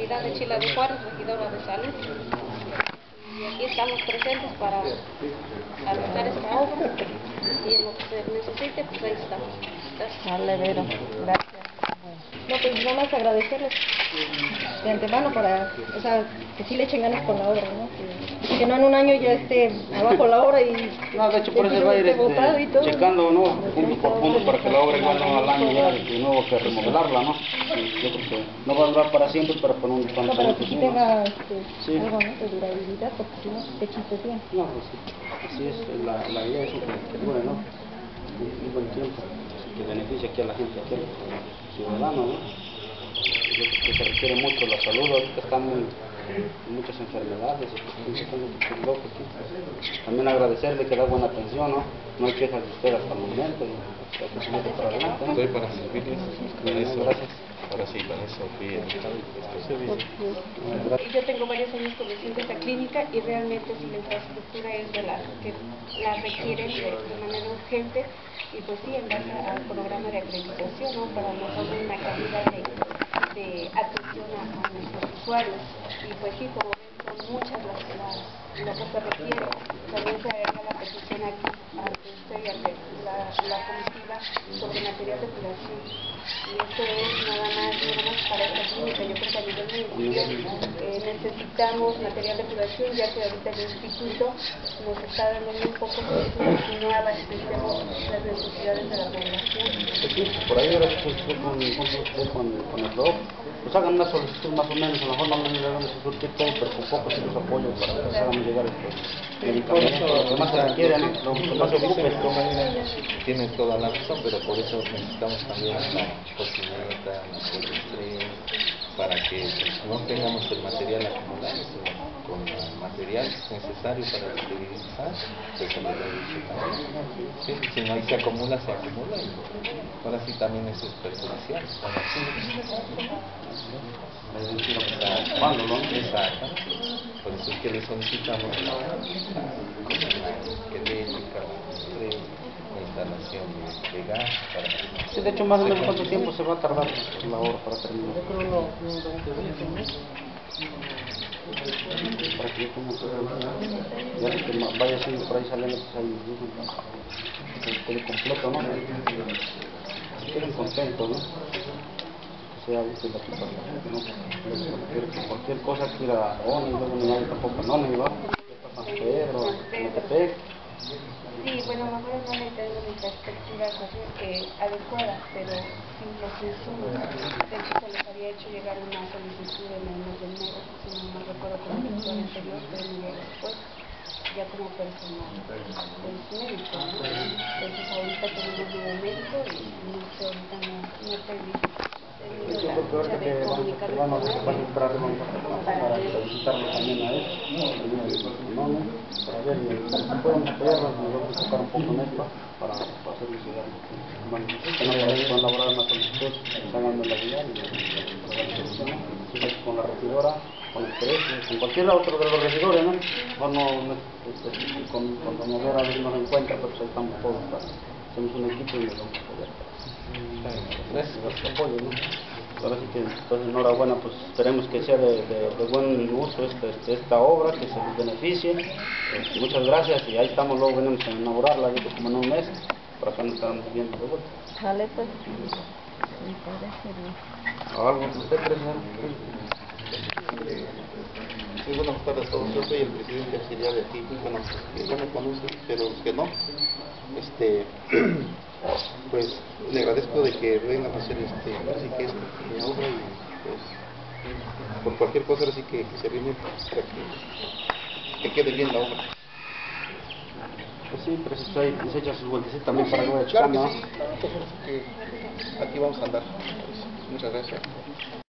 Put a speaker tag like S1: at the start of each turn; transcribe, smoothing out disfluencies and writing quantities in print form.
S1: Natividad de Chila de Juárez, regidora de salud. Y aquí estamos presentes para realizar esta obra y en lo que se necesite, pues ahí estamos. Gracias.
S2: Vale, Vero, gracias. No, pues nada más agradecerles de antemano para, o sea, que sí le echen ganas con la obra, ¿no? Que no en un año ya esté abajo la obra y
S3: no, de hecho por eso va a ir checando, ¿no?
S2: Pues,
S3: Punto por punto para que la obra igual no al año ya de nuevo que remodelarla, ¿no? Y yo creo que no va a durar para siempre, pero por un
S2: no, pero que sí tenga
S3: sí,
S2: algo, ¿no? De durabilidad, porque si no, te chistes bien.
S3: no, pues sí, así es, la idea es que dure, ¿no? Un buen tiempo, que beneficie aquí a la gente, aquí al ciudadano, ¿no? Yo creo que se requiere mucho la salud, ahorita están muchas enfermedades, también agradecerle que da buena atención, ¿no? No hay quejas de usted hasta el momento, y hay que seguir para adelante, ¿no?
S4: Estoy para servirles, para eso,
S3: gracias.
S4: ahora sí, para eso fui invitado y estoy servicio.
S1: Yo tengo varios años conociendo esta clínica y realmente si la infraestructura es de las que la requieren de manera urgente y pues sí, en base al programa de acreditación, ¿no? Para nosotros una calidad de atención a nuestros usuarios y pues sí, como ven, son muchas lo que se requiere. También se agrega la petición aquí ante usted y ante la comitiva sobre material de curación y esto es nada más para esta clínica. Yo creo que a nivel municipal necesitamos material de curación, ya que ahorita el instituto nos está dando muy pocos insumos y no abastecemos las necesidades de la población.
S3: Sí, por ahí ahora con el blog, pues hagan una solicitud más o menos, a lo mejor no le damos a surtir todo, pero con poco sí los apoyo para que les hagan llegar estos medicamentos, lo que más se requiere, ¿no? Lo que más se ocupe.
S4: Tiene toda la razón, pero por eso necesitamos también la cocineta, la colesterol, para que no tengamos el material acumulado, sino con el material necesario para esterilizar, pues se lo reduce también. Sí, si no ahí se acumula y ahora sí también es perjudicial. Exacto. Por eso es que le solicitamos la eléctrica, la instalación de gas.
S3: Sí, de hecho, más o menos cuánto tiempo se va a tardar la obra para terminar.
S2: Yo creo
S3: Para que yo tenga ya que vaya siendo por ahí saliendo, pues ahí el completo, ¿no? Si quieren contentos, ¿no? Que sea útil aquí para la gente, ¿no? Cualquier cosa que ir a ONI, luego no hay tampoco en ONI, ¿va? San Pedro, Metepec.
S1: Sí, bueno, mejor no le tengo infraestructura adecuada, pero sin los insumos. De hecho, se les había hecho llegar una solicitud en el mes de enero, si no me recuerdo con el director anterior, pero me llegó después, ya como personal pues, médico, ¿no? Entonces ahorita tenemos nuevo médico y no sé, ahorita no he tenido la dicha de comunicarme con él
S3: para solicitarlo también a él, para ver si podemos apoyarnos, nos vamos a enfocar un poco en esto para hacerles llegar. Bueno, que no elaborar una solicitud, háganme la guía y para dar solución, con la regidora, con el precio, con cualquier otro de los regidores, ¿no? Con doña Vera nos encuentra, pues ahí estamos todos, hacemos un equipo y nos vamos a apoyar. Gracias por su apoyo, ¿no? Ahora sí que, entonces, enhorabuena, pues esperemos que sea de buen uso esta obra, que se les beneficie. Muchas gracias y ahí estamos, luego venimos a inaugurarla, yo creo como en un mes, para acá nos estaremos viendo de vuelta.
S2: Vale, pues.
S3: ¿Algo que usted quiere saber?
S5: Sí, buenas tardes a todos. Yo soy el presidente auxiliar de aquí. Bueno, que ya me conocen, pero los que no, pues le agradezco de que vengan a hacer así que mi obra y pues por cualquier cosa así que se viene para que quede bien la obra.
S3: Pues sí, pero si ahí se echa sus vueltecitas también para que vaya
S5: Claro
S3: checando,
S5: que sí, claro, pues aquí vamos a andar. Muchas gracias.